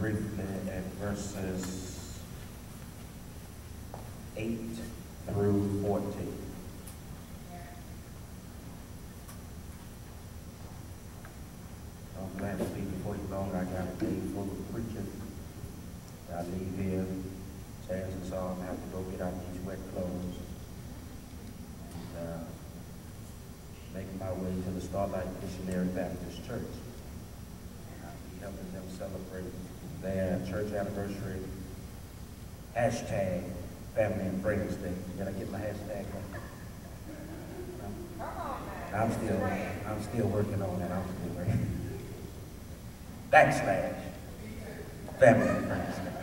briefly at verses 8 through 14. I'm glad to be before you long. I got a day full of preaching. I leave here, chances are I'm going to have to go get out these wet clothes and making my way to the Starlight Missionary Baptist Church. I'll be helping them celebrate their church anniversary. Hashtag Family and Friends Day. Did I get my hashtag right? I'm still working on that. I'm still working. Backslash Family and Friends Day.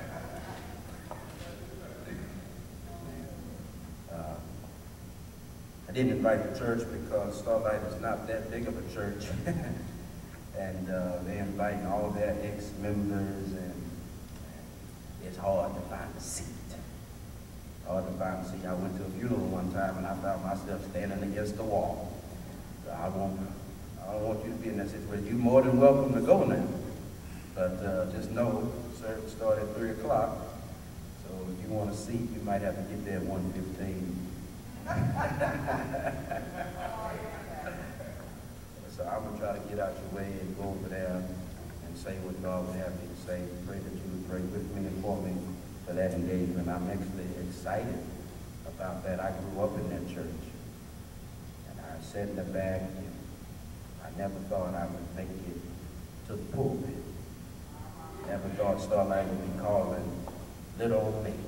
I didn't invite the church because Starlight is not that big of a church. And they're inviting all their ex-members, and it's hard to find a seat. Hard to find a seat. I went to a funeral one time and I found myself standing against the wall. So I don't want you to be in that situation. You're more than welcome to go now. But just know, service starts at 3 o'clock. So if you want a seat, you might have to get there at 1:15. So I'm going to try to get out your way and go over there and say what God would have me to say. Pray that you would pray with me and for me for that engagement. I'm actually excited about that. I grew up in that church. And I sat in the back, and I never thought I would make it to the pulpit. Never thought Starlight would be calling little old me.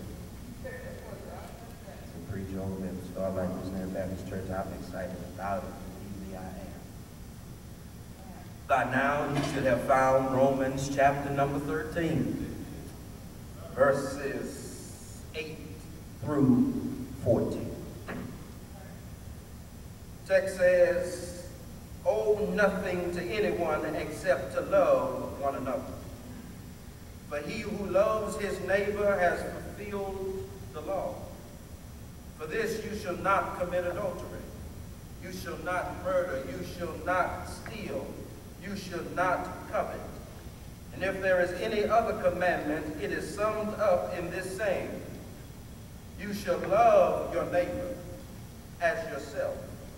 Preach over at the Starlight Missionary Baptist Church. I'm excited about it. Believe me, I am. By now, you should have found Romans chapter number 13, verses 8 through 14. The text says, "Owe nothing to anyone except to love one another. For he who loves his neighbor has fulfilled the law. For this you shall not commit adultery. You shall not murder. You shall not steal. You shall not covet. And if there is any other commandment, it is summed up in this saying, you shall love your neighbor as yourself.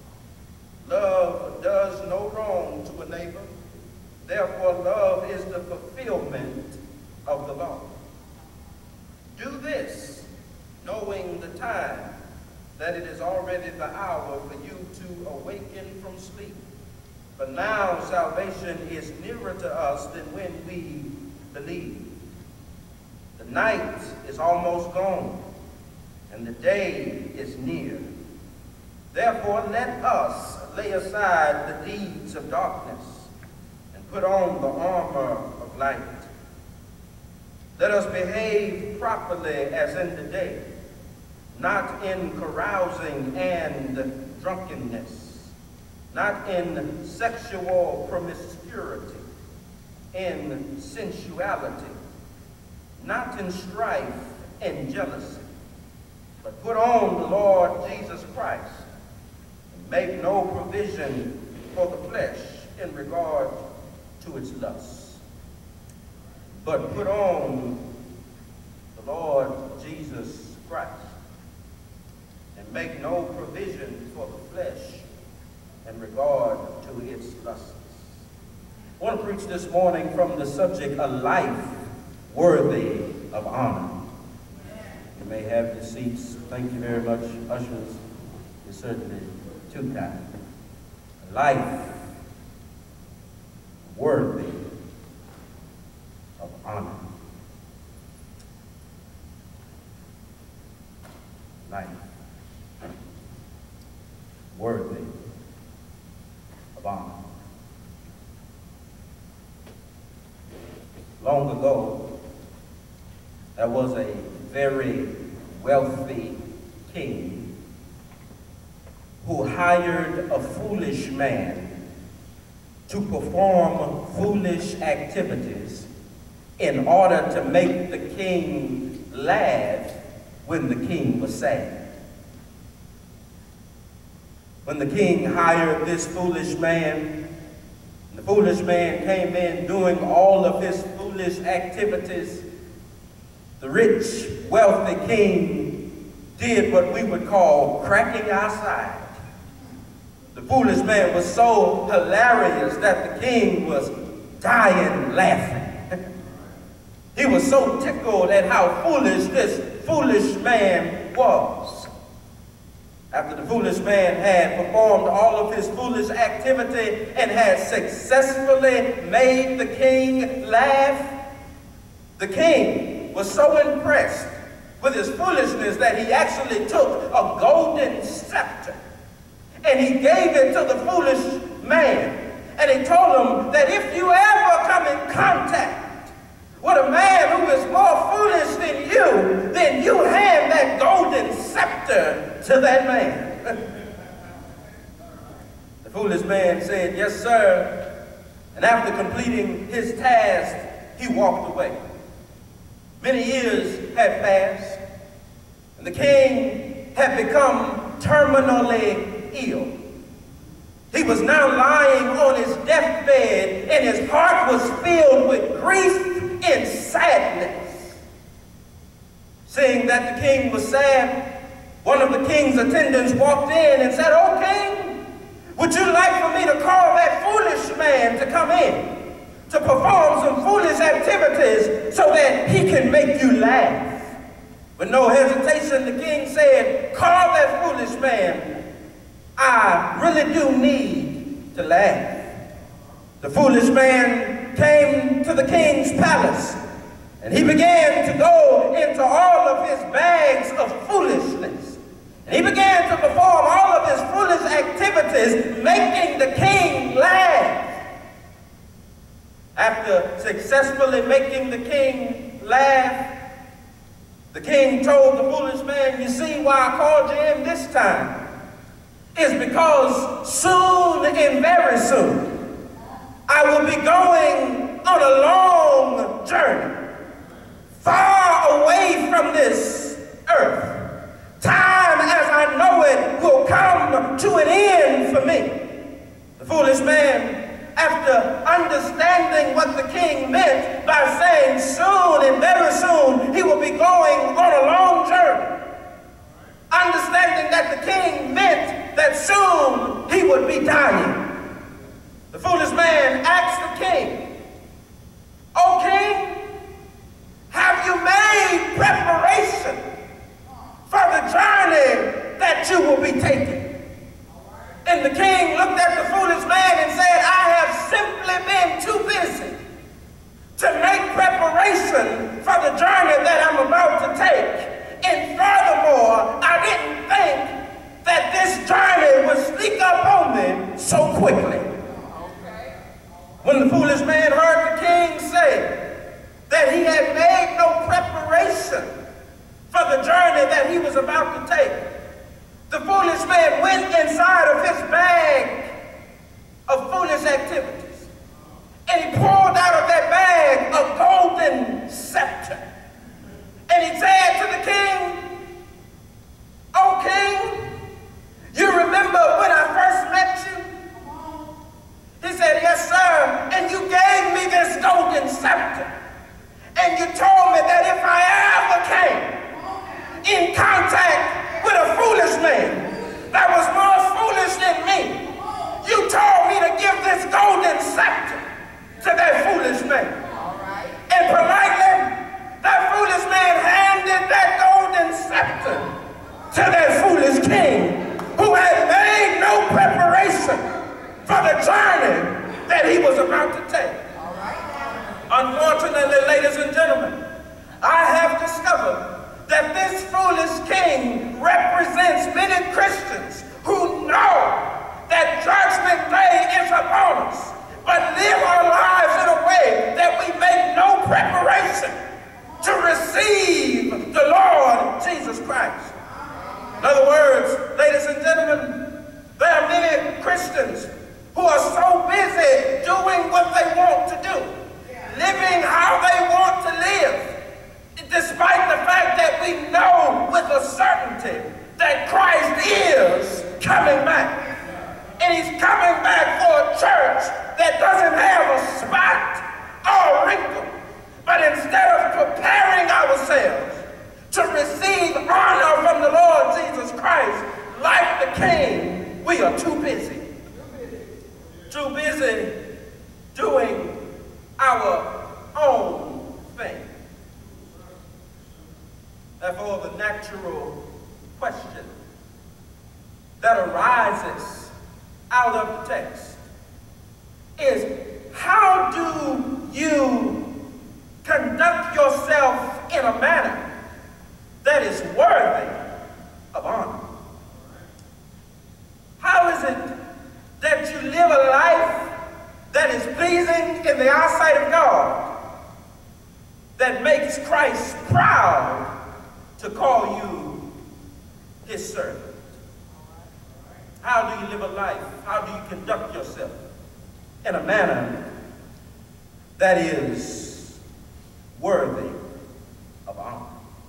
Love does no wrong to a neighbor. Therefore, love is the fulfillment of the law. Do this, knowing the time, that it is already the hour for you to awaken from sleep. For now salvation is nearer to us than when we believed. The night is almost gone, and the day is near. Therefore let us lay aside the deeds of darkness and put on the armor of light. Let us behave properly as in the day, not in carousing and drunkenness, not in sexual promiscuity, in sensuality, not in strife and jealousy, but put on the Lord Jesus Christ, and make no provision for the flesh in regard to its lusts, but put on the Lord Jesus Christ, and make no provision for the flesh in regard to its lusts." I want to preach this morning from the subject, a life worthy of honor. You may have your seats. Thank you very much, ushers. You're certainly too kind. A life worthy of honor. Life worthy of honor. Long ago, there was a very wealthy king who hired a foolish man to perform foolish activities in order to make the king laugh when the king was sad. When the king hired this foolish man, the foolish man came in doing all of his foolish foolish activities, the rich, wealthy king did what we would call cracking our side. The foolish man was so hilarious that the king was dying laughing. He was so tickled at how foolish this foolish man was. After the foolish man had performed all of his foolish activity and had successfully made the king laugh, the king was so impressed with his foolishness that he actually took a golden scepter and he gave it to the foolish man. And he told him that if you ever come in contact with a man who is more foolish than you, then you hand that golden scepter to that man. The foolish man said, "Yes, sir." And after completing his task, he walked away. Many years had passed, and the king had become terminally ill. He was now lying on his deathbed, and his heart was filled with grief and sadness. Seeing that the king was sad, one of the king's attendants walked in and said, "Oh, king, would you like for me to call that foolish man to come in to perform some foolish activities so that he can make you laugh?" With no hesitation, the king said, "Call that foolish man. I really do need to laugh." The foolish man came to the king's palace, and he began to go into all of his bags of foolishness. And he began to perform all of his foolish activities, making the king laugh. After successfully making the king laugh, the king told the foolish man, "You see why I called you in this time? Is because soon and very soon, I will be going on a long journey, far away from this earth. Time as I know it will come to an end for me." The foolish man, after understanding what the king meant by saying soon and very soon he will be going on a long journey, understanding that the king meant that soon he would be dying, the foolish man asked the king, "Oh, king, have you made preparation for the journey that you will be taking?" And the king looked at the foolish man and said, "I have simply been too busy to make preparation for the journey that I'm about to take. And furthermore, I didn't think that this journey would sneak up on me so quickly." When the foolish man heard the king say that he had made no preparation for the journey that he was about to take, the foolish man went inside of his bag of foolish activities, and he pulled out of that bag a golden scepter. And he said to the king, "Oh, king, you remember when I first met you?" He said, "Yes, sir, and you gave me this golden scepter. And you told me that if I ever came in contact with a foolish man that was more foolish than me, you told me to give this golden scepter to that foolish man." And politely, that foolish man handed that golden scepter to that foolish king who had made no preparation for the journey that he was about to take. Unfortunately, ladies and gentlemen, I have discovered that this foolish king represents many Christians who know that Judgment Day is upon us, but live our lives in a way that we make no preparation to receive the Lord Jesus Christ. In other words, ladies and gentlemen, there are many Christians who are so busy doing what they want to do, living how they want to live, despite the fact that we know with a certainty that Christ is coming back. And he's coming back for a church doing our own thing. Therefore, the natural question that arises out of the text is, how do you conduct yourself in a manner that is worthy of honor? How is it that you live a life that is pleasing in the eyesight of God, that makes Christ proud to call you his servant? How do you live a life? How do you conduct yourself in a manner that is worthy of honor?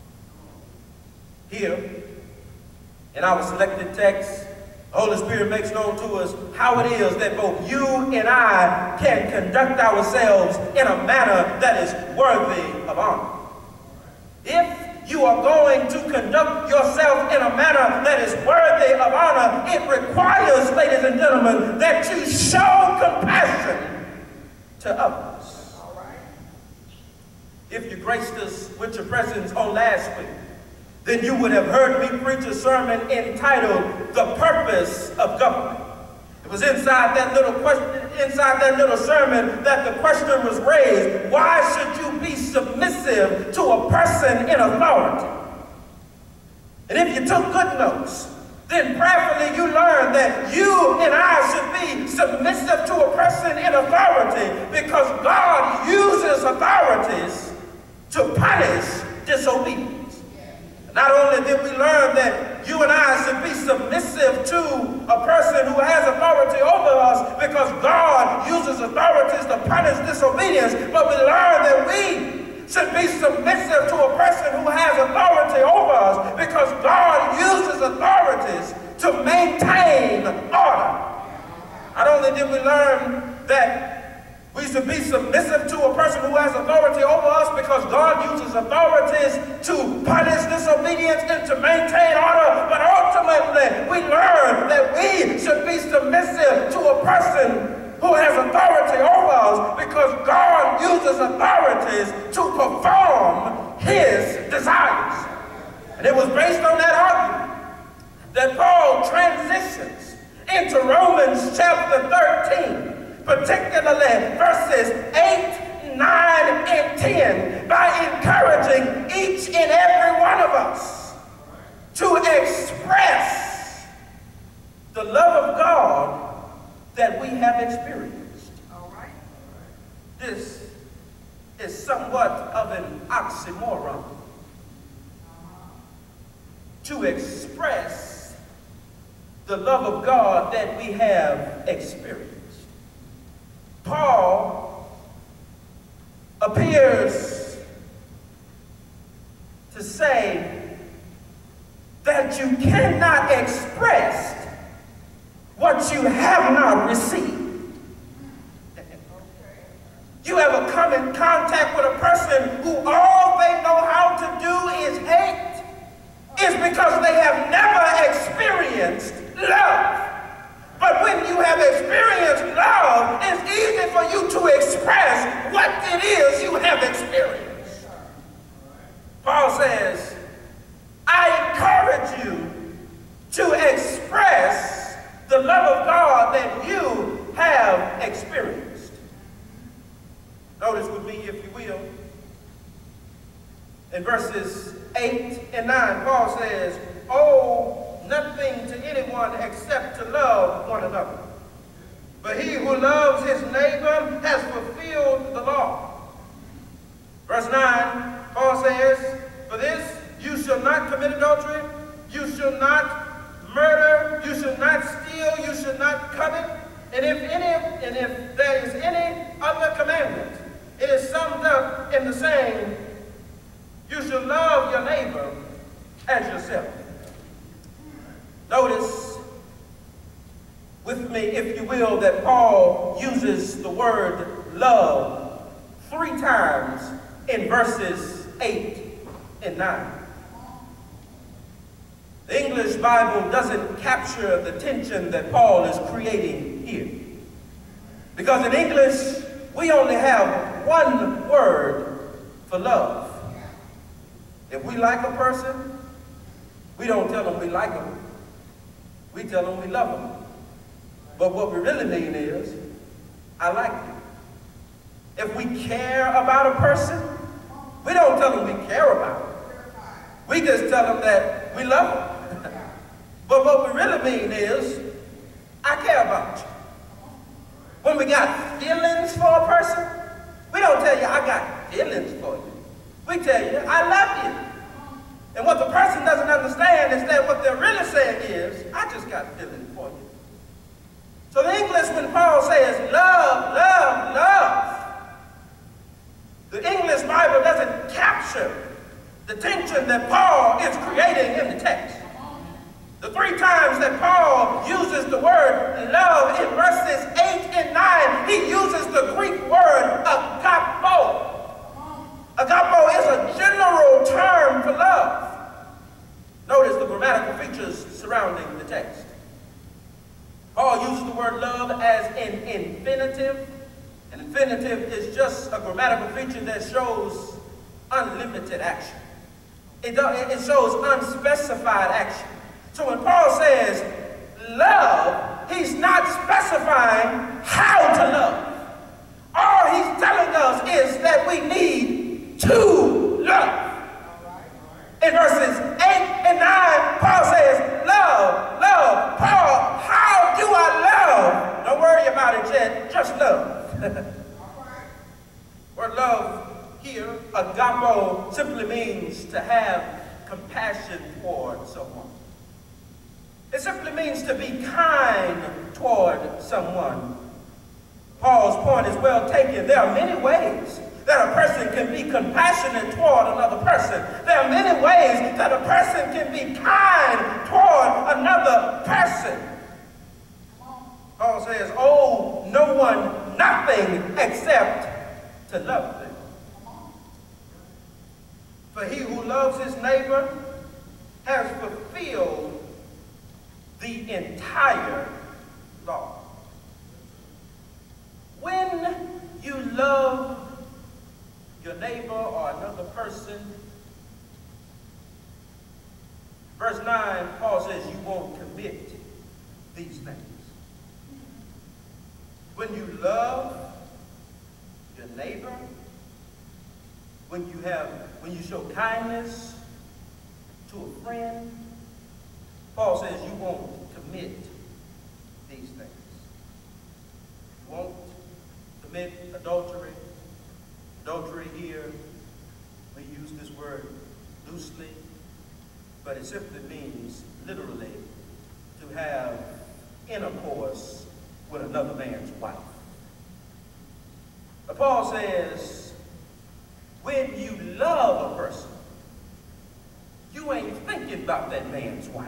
Here, in our selected text, the Holy Spirit makes known to us how it is that both you and I can conduct ourselves in a manner that is worthy of honor. If you are going to conduct yourself in a manner that is worthy of honor, it requires, ladies and gentlemen, that you show compassion to others. If you graced us with your presence on last week, then you would have heard me preach a sermon entitled "The Purpose of Government." It was inside that little sermon that the question was raised: why should you be submissive to a person in authority? And if you took good notes, then prayerfully you learned that you and I should be submissive to a person in authority, because God uses authorities to punish disobedience. Not only did we learn that you and I should be submissive to a person who has authority over us, because God uses authorities to punish disobedience, but we learned that we should be submissive to a person who has authority over us, because God uses authorities to maintain order. Not only did we learn that we should be submissive to a person who has authority over us, because God uses authorities to punish disobedience and to maintain order, but ultimately we learn that we should be submissive to a person who has authority over us, because God uses authorities to perform his desires. And it was based on that argument that Paul transitions into Romans chapter 13, particularly verses 8, 9, and 10, by encouraging each and every one of us to express the love of God that we have experienced. All right. This is somewhat of an oxymoron. To express the love of God that we have experienced. Paul appears to say that you cannot express what you have not received. You ever come in contact with a person who all they know how to do is hate? It's because they have never experienced love. But when you have experienced love, it's easy for you to express what it is you have experienced. Paul says, I encourage you to express the love of God that you have experienced. Notice with me, if you will, in verses 8 and 9, Paul says, "Oh, nothing to anyone except to love one another. But he who loves his neighbor has fulfilled the law." Verse 9, Paul says, "For this you shall not commit adultery, you shall not murder, you shall not steal, you shall not covet. And if there is any other commandment, it is summed up in the saying, you shall love your neighbor as yourself." Notice with me, if you will, that Paul uses the word love 3 times in verses 8 and 9. The English Bible doesn't capture the tension that Paul is creating here. Because in English, we only have one word for love. If we like a person, we don't tell them we like them. We tell them we love them. But what we really mean is, I like you. If we care about a person, we don't tell them we care about them. We just tell them that we love them. But what we really mean is, I care about you. When we got feelings for a person, we don't tell you, I got feelings for you. We tell you, I love you. And what the person doesn't understand is that what they're really saying is, I just got feelings for you. So the English, when Paul says, love, love, love, the English Bible doesn't capture the tension that Paul is creating in the text. The 3 times that Paul uses the word love in verses 8 and 9, he uses the Greek word agapo. Agapo is a general term for love. Notice the grammatical features surrounding the text. Paul uses the word love as an infinitive. An infinitive is just a grammatical feature that shows unlimited action. It shows unspecified action. So when Paul says love, he's not specifying how to love. All he's telling us is that we need to love. In verses 8 and 9, Paul says, love, love. Paul, how do I love? Don't worry about it yet, just love. Word love here, agapo, simply means to have compassion toward someone. It simply means to be kind toward someone. Paul's point is well taken. There are many ways that a person can be compassionate toward another person. There are many ways that a person can be kind toward another person. Paul says, owe no one nothing except to love them. For he who loves his neighbor has fulfilled the entire law. When you love your neighbor or another person, verse 9, Paul says you won't commit these things. When you love your neighbor, when you show kindness to a friend, Paul says you won't commit these things. You won't commit adultery. Adultery here, we use this word loosely, but it simply means literally to have intercourse with another man's wife. But Paul says, when you love a person, you ain't thinking about that man's wife.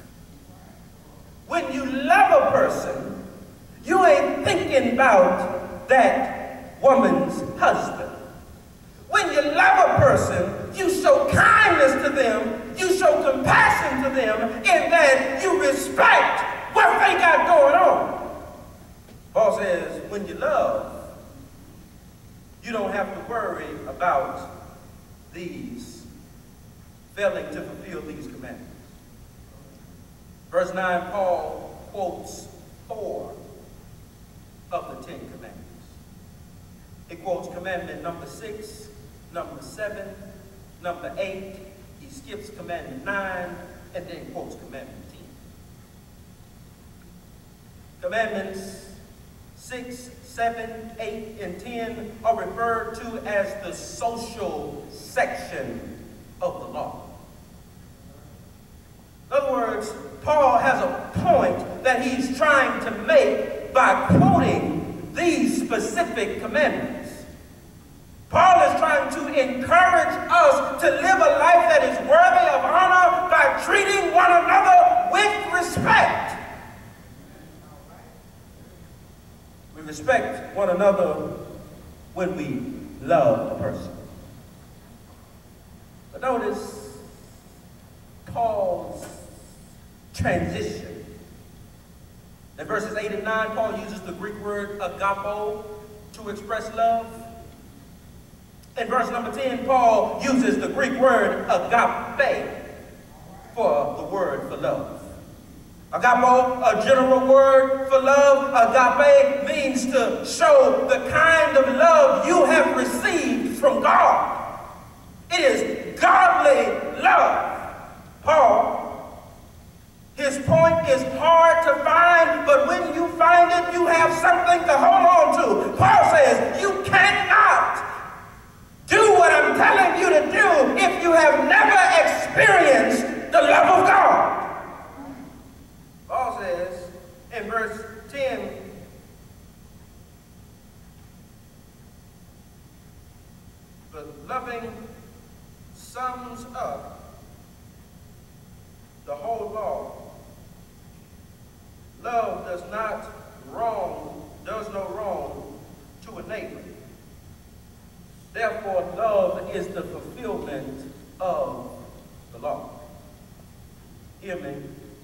When you love a person, you ain't thinking about that woman's husband. When you love a person, you show kindness to them, you show compassion to them, in that you respect what they got going on. Paul says, when you love, you don't have to worry about these, failing to fulfill these commandments. Verse 9, Paul quotes 4 of the 10 commandments. He quotes commandment number 6, number 7, number 8. He skips commandment 9 and then quotes commandment 10. Commandments 6, 7, 8, and 10 are referred to as the social section of the law. In other words, Paul has a point that he's trying to make by quoting these specific commandments. Paul is trying to encourage us to live a life that is worthy of honor by treating one another with respect. We respect one another when we love a person. But notice Paul's transition. In verses 8 and 9, Paul uses the Greek word agapo to to express love. In verse number 10, Paul uses the Greek word agape for the word for love. Agape, a general word for love. Agape means to show the kind of love you have received from God. It is godly love. Paul, his point is hard to find, but when you find it, you have something to hold on to. Paul says, you cannot do what I'm telling you to do if you have never experienced the love of God. Paul says in verse 10, but loving sums up the whole law. Love does no wrong to a neighbor. Therefore, love is the fulfillment of the law. Hear me.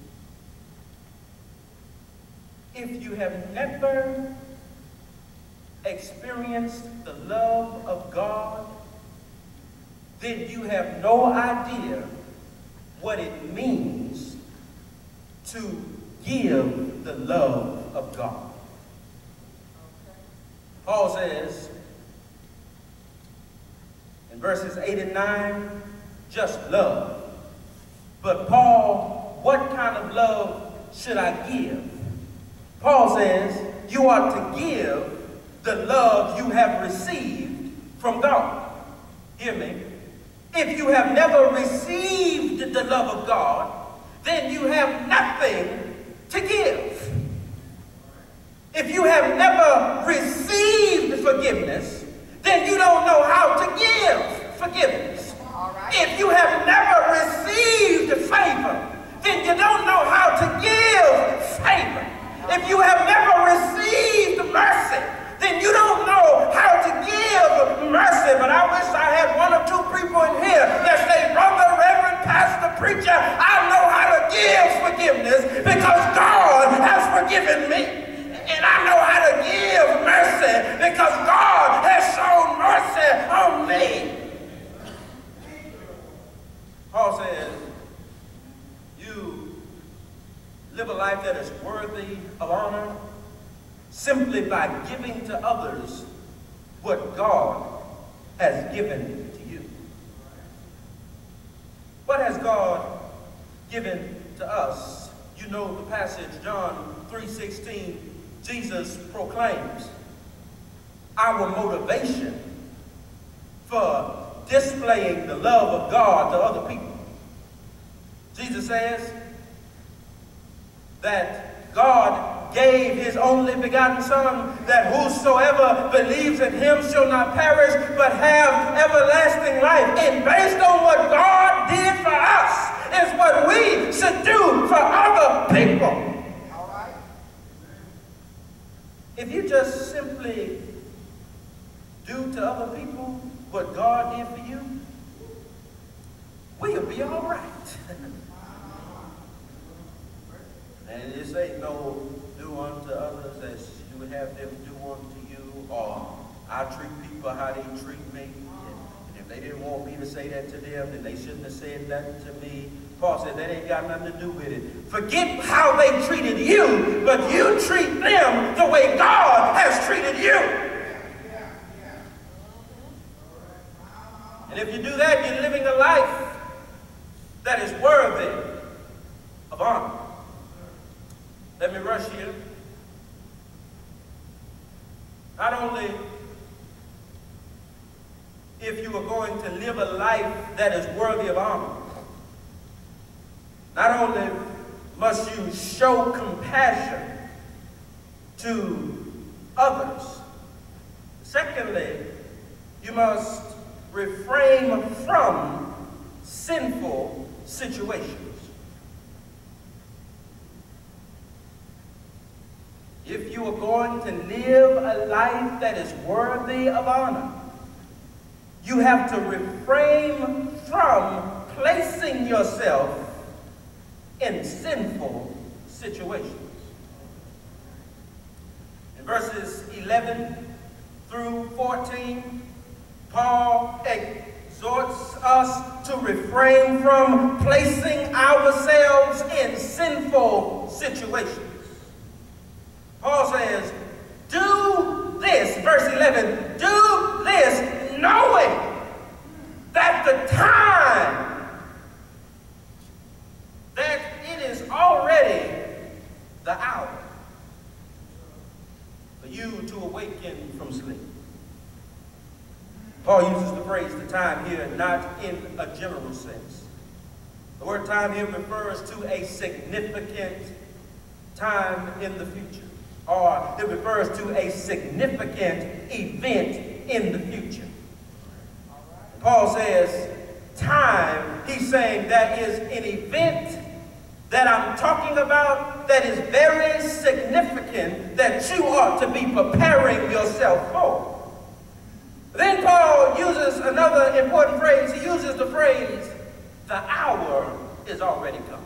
If you have never experienced the love of God, then you have no idea what it means to give the love of God. Paul says in verses 8 and 9, just love. But Paul, what kind of love should I give? Paul says you are to give the love you have received from God. Hear me. If you have never received the love of God, then you have nothing to give. If you have never received forgiveness, then you don't know how to give forgiveness. If you have never received favor, then you don't know how to give favor. If you have never received mercy, then you don't know how to give mercy. But I wish I had one or two people in here that say, brother, reverend, pastor, preacher, I know how to give forgiveness because God has forgiven me. And I know how to give mercy because God has shown mercy on me. Paul says, you live a life that is worthy of honor simply by giving to others what God has given to you. What has God given to us? You know the passage, John 3:16, Jesus proclaims our motivation for displaying the love of God to other people. Jesus says that God gave his only begotten Son, that whosoever believes in him shall not perish, but have everlasting life. And based on what God did for us is what we should do for other people. All right. If you just simply do to other people what God did for you, we'll be all right. And this ain't no do unto others as you would have them do unto you, or I treat people how they treat me. And if they didn't want me to say that to them, then they shouldn't have said nothing to me. Paul said that ain't got nothing to do with it. Forget how they treated you, but you treat them the way God has treated you. And if you do that, you're living a life that is worthy of honor. Let me rush here. Not only if you are going to live a life that is worthy of honor, not only must you show compassion to others, secondly, you must refrain from sinful situations. If you are going to live a life that is worthy of honor, you have to refrain from placing yourself in sinful situations. In verses 11 through 14, Paul exhorts us to refrain from placing ourselves in sinful situations. Paul says, do this, verse 11, do this knowing that the time, that it is already the hour for you to awaken from sleep. Paul uses the phrase the time here not in a general sense. The word time here refers to a significant time in the future, or it refers to a significant event in the future. Paul says time, he's saying that is an event that I'm talking about that is very significant that you ought to be preparing yourself for. Then Paul uses another important phrase. He uses the phrase, the hour is already come.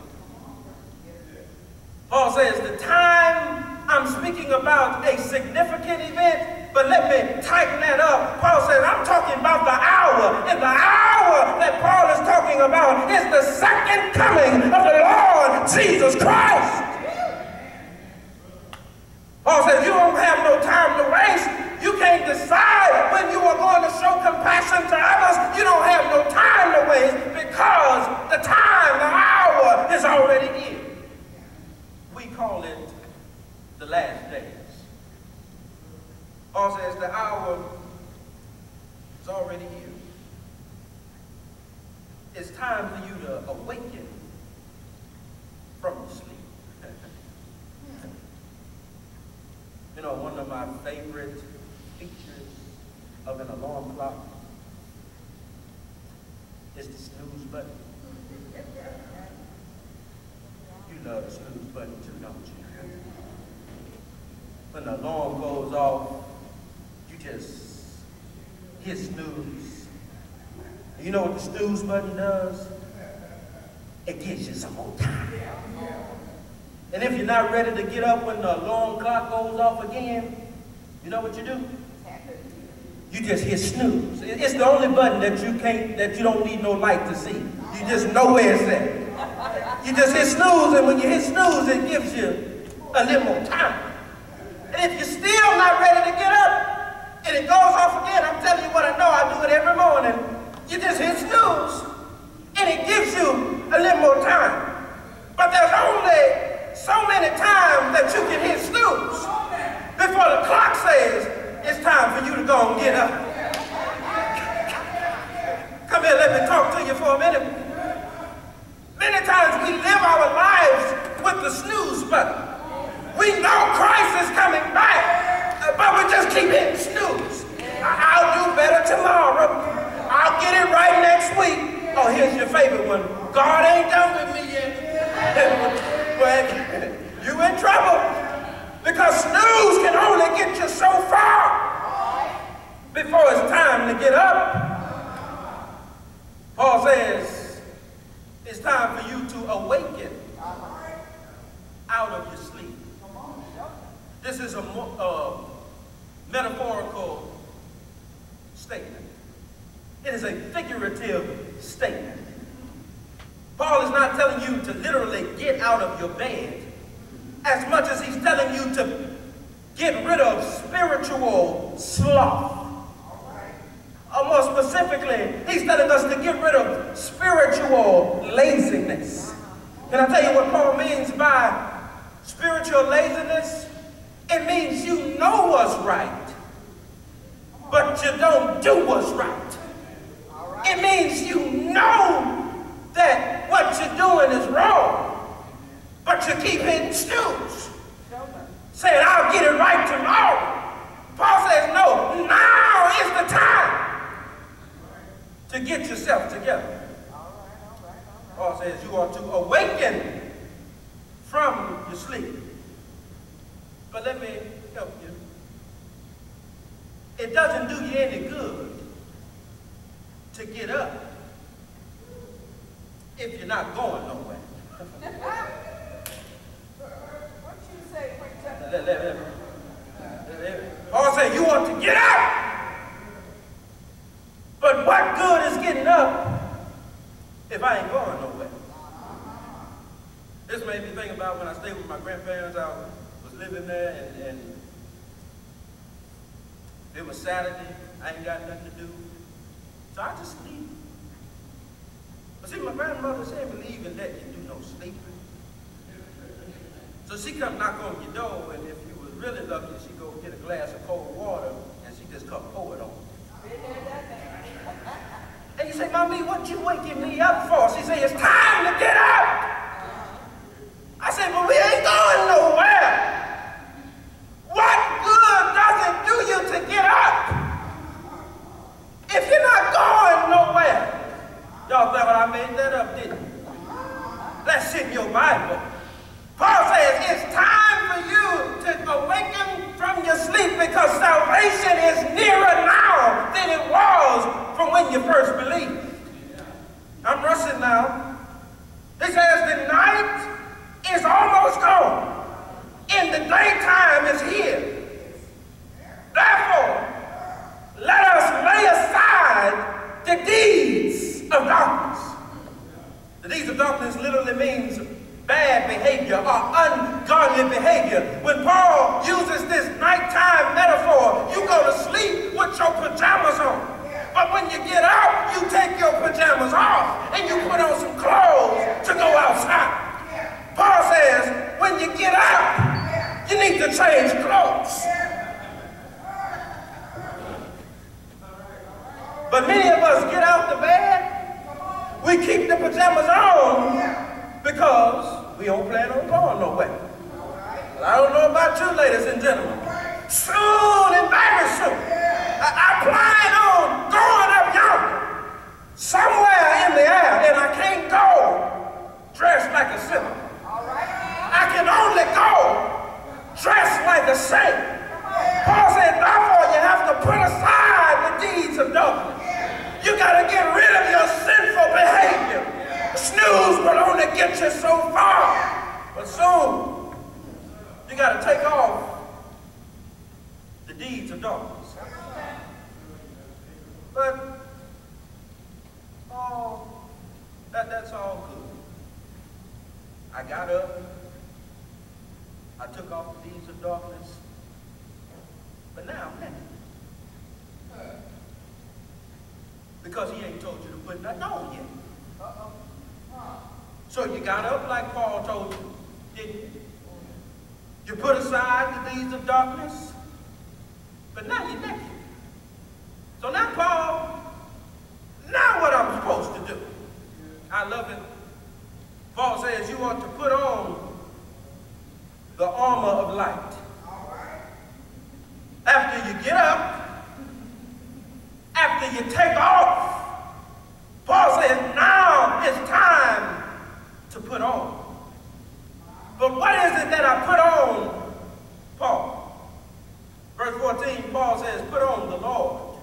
Paul says the time, I'm speaking about a significant event, but let me tighten that up. Paul says I'm talking about the hour, and the hour that Paul is talking about is the second coming of the Lord Jesus Christ. Paul says you don't have no time to waste. You can't decide when you are going to show compassion to others. You don't have no time to waste because the time, the hour is already here. We call it the last days. Paul says the hour is already here. It's time for you to awaken from the sleep. You know, one of my favorite features of an alarm clock is the snooze button. You love the snooze button too, don't you? When the alarm goes off, you just hit snooze. You know what the snooze button does? It gives you some more time. And if you're not ready to get up when the alarm clock goes off again, you know what you do? You just hit snooze. It's the only button that you don't need no light to see. You just know where it's at. You just hit snooze, and when you hit snooze, it gives you a little more time. And if you're still not ready to get up, and it goes off again, I'm telling you what I know, I do it every morning. You just hit snooze, and it gives you a little more time. But there's only so many times that you can hit snooze before the clock says it's time for you to go and get up. Come here, let me talk to you for a minute. Many times we live our lives with the snooze button. We know Christ is coming back, but we just keep hitting snooze. I'll do better tomorrow. I'll get it right next week. Oh, here's your favorite one. God ain't done with me yet. But you in trouble because snooze can only get you so far before it's time to get up. Paul says it's time for you to awaken out of your sleep. This is a metaphorical statement. It is a figurative statement. Paul is not telling you to literally get out of your bed as much as he's telling you to get rid of spiritual sloth. Or more specifically, he's telling us to get rid of spiritual laziness. Can I tell you what Paul means by spiritual laziness? It means you know what's right, but you don't do what's right. It means you know that what you're doing is wrong, but you keep hitting snooze, saying, I'll get it right tomorrow. Paul says, no, now is the time to get yourself together. Paul says you are to awaken from your sleep. But let me help you. It doesn't do you any good to get up if you're not going nowhere. What you say? Paul said you want to get up But what good is getting up if I ain't going nowhere? This made me think about when I stayed with my grandparents. I was living there, and it was Saturday. I ain't got nothing to do. So I just sleep. But see, my grandmother, she didn't believe in letting you do no sleeping. So she come knock on your door, and if you was really lucky, she'd go get a glass of cold water, and she just come pour it on you. And you say, Mommy, what you waking me up for? She say, it's time to get up. I said, but we ain't going nowhere. What good does it do you to get up if you're not going nowhere? Y'all thought I made that up, didn't you? That's in your Bible. Paul says it's time for you to awaken from your sleep because salvation is nearer now than it was from when you first believed. I'm rushing now. It says the night is almost gone, and the daytime is here. Therefore, let us lay aside the deeds of darkness. The deeds of darkness literally means bad behavior or ungodly behavior. When Paul uses this nighttime metaphor, you go to sleep with your pajamas on. But when you get up, you take your pajamas off and you put on some clothes to go outside. Paul says, when you get up, you need to change clothes. But many of us get out the bed, we keep the pajamas on because we don't plan on going nowhere. But I don't know about you, ladies and gentlemen. Soon and very soon, I plan on going up yonder, somewhere in the air, and I can't go dressed like a sinner. I can only go dressed like a saint. Paul said, therefore you have to put aside the deeds of darkness. You got to get rid of your sinful behavior. Snooze will only get you so far. But soon, you got to take off the deeds of darkness. But, oh, that's all good. I got up. I took off the deeds of darkness, but now I'm naked. Because he ain't told you to put nothing on yet. So you got up like Paul told you, didn't you? You put aside the deeds of darkness, but now you're naked. So now Paul, now what I'm supposed to do? I love it. Paul says you ought to put on the armor of light. After you get up, after you take off, Paul says now it's time to put on. But what is it that I put on, Paul? Verse 14, Paul says, put on the Lord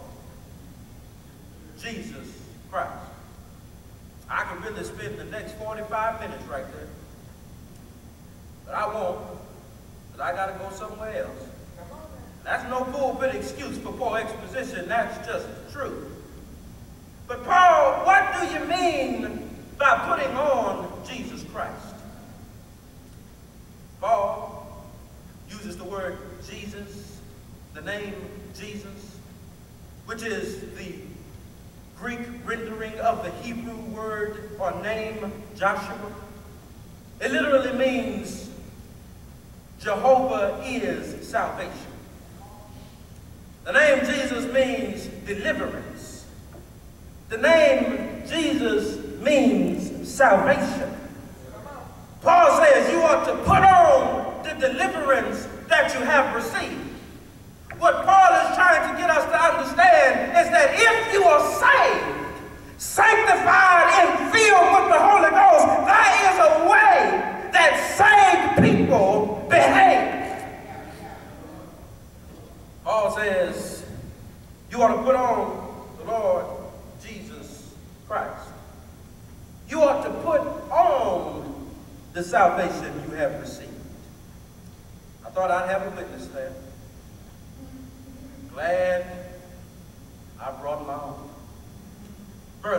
Jesus Christ. I could really spend the next 45 minutes right there. But I won't, because I got to go somewhere else. That's no pulpit excuse for poor exposition. That's just the truth. But Paul, what do you mean by putting on Jesus Christ? Paul uses the word Jesus, the name Jesus, which is the Greek rendering of the Hebrew word or name Joshua. It literally means Jehovah is salvation. The name Jesus means deliverance. The name Jesus means salvation. Paul says you ought to put on the deliverance that you have received. What Paul is trying to get us to understand is that if you are saved, sanctified and filled with the Holy Ghost, there is a way that saved people behave. Paul says you ought to put on the Lord Jesus Christ. You ought to put on the salvation you have received. I thought I'd have a witness there. Glad I brought my own.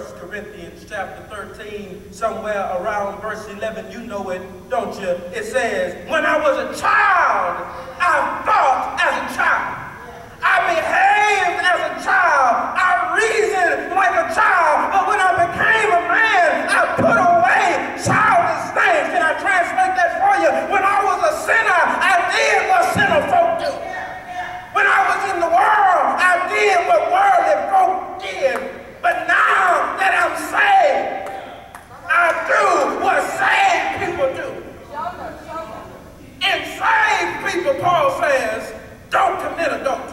1 Corinthians chapter 13, somewhere around verse 11. You know it, don't you? It says, when I was a child, I thought as a child. I behaved as a child. I reasoned like a child. But when I became a man, I put away childish things. Can I translate that for you? When I was a sinner, I did what sinner folk do. When I was in the world, I did what worldly folk did. But now that I'm saved, I do what saved people do. In saved people, Paul says, don't commit adultery.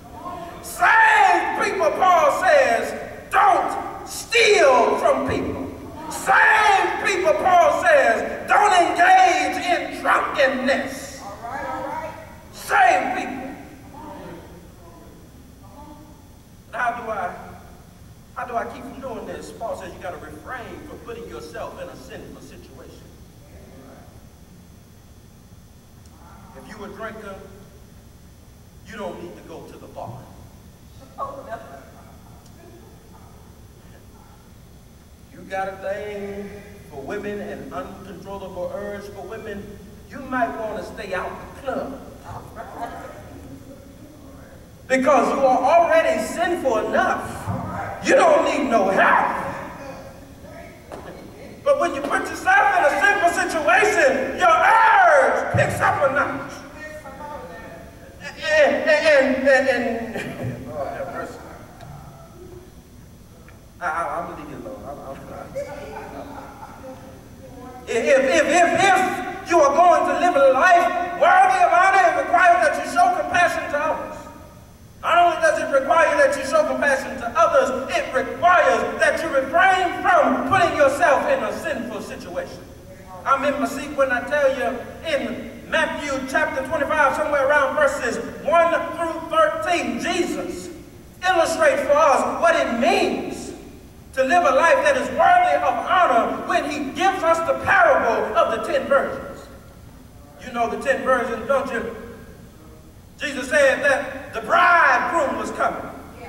Saved people, Paul says, don't steal from people. Saved people, Paul says, don't engage in drunkenness. All right. Saved people. How do I keep from doing this? Paul says you got to refrain from putting yourself in a sinful situation. If you're a drinker, you don't need to go to the bar. You got a thing for women and uncontrollable urge for women, you might want to stay out the club. Because you are already sinful enough. You don't need no help. But when you put yourself in a sinful situation, your urge picks up a notch. And Lord have mercy. I'm going to leave it alone. If you are going to live a life worthy of honor, it requires that you show compassion to others. Not only does it require that you show compassion to others, it requires that you refrain from putting yourself in a sinful situation. I'm in my seat when I tell you in Matthew chapter 25, somewhere around verses 1 through 13, Jesus illustrates for us what it means to live a life that is worthy of honor when he gives us the parable of the 10 virgins. You know the 10 virgins, don't you? Jesus said that the bridegroom was coming.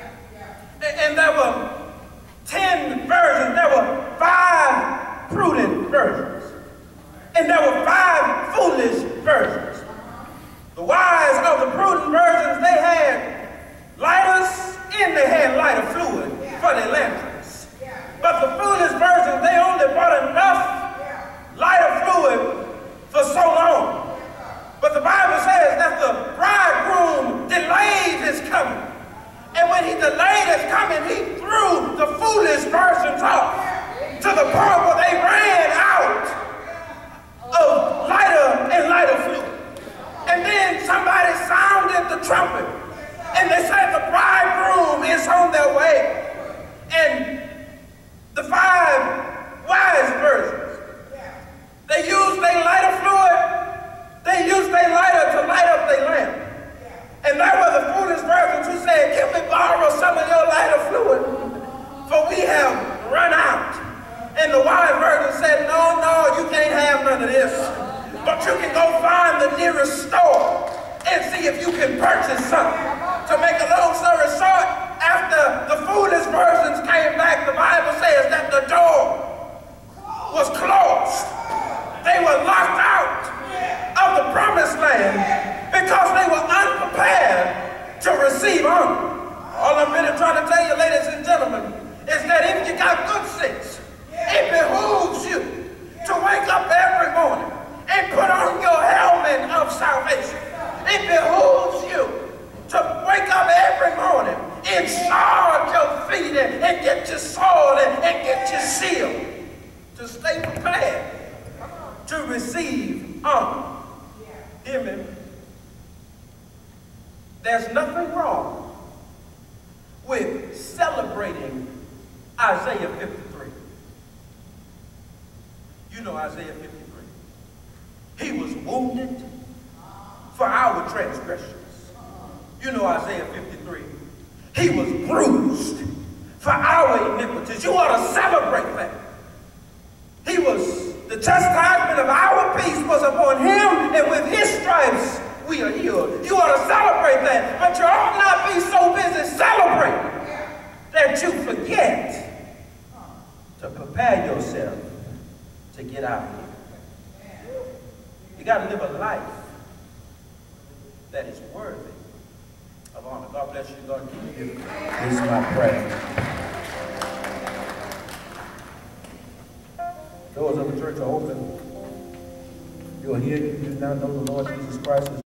And there were 10 virgins. There were 5 prudent virgins. And there were 5 foolish virgins. The wise of the prudent virgins, they had lighters and they had lighter fluid for their lanterns. But the foolish virgins, they only brought enough lighter fluid for so long. But the Bible says that the bridegroom delayed his coming. And when he delayed his coming, he threw the foolish virgins off to the point where they ran out of lighter and lighter fluid. And then somebody sounded the trumpet. And they said the bridegroom is on their way. And the 5 wise virgins, they used their lighter fluid. They used their lighter to light up their lamp. And there were the foolish virgins who said, can we borrow some of your lighter fluid? For we have run out. And the wise virgin said, no, you can't have none of this. But you can go find the nearest store and see if you can purchase something. To make a long story short, after the foolish virgins came back, the Bible says that the door was closed. They were locked out of the promised land because they were unprepared to receive honor. All I'm really trying to tell you, ladies and gentlemen, is that if you got good sense, it behooves you to wake up every morning and put on your helmet of salvation. It behooves you to wake up every morning and shod your feet and get your sword and get your shield to stay prepared to receive honor. Hear me. There's nothing wrong with celebrating Isaiah 53. You know Isaiah 53. He was wounded for our transgressions. You know Isaiah 53. He was bruised for our iniquities. You ought to celebrate that. He was, the chastisement of our peace was upon him, and with his stripes we are healed. You ought to celebrate that, but you ought not be so busy celebrating that you forget to get out of here. You got to live a life that is worthy of honor. God bless you. God keep you. This is my prayer. Doors of the church are open. You're here, you do not know the Lord Jesus Christ as